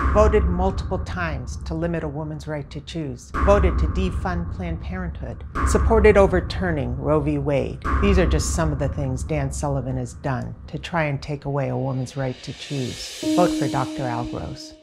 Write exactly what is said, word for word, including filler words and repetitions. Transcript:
voted multiple times to limit a woman's right to choose, voted to defund Planned Parenthood, supported overturning Roe v. Wade. These are just some of the things Dan Sullivan has done to try and take away a woman's right to choose. Vote for Doctor Al Gross.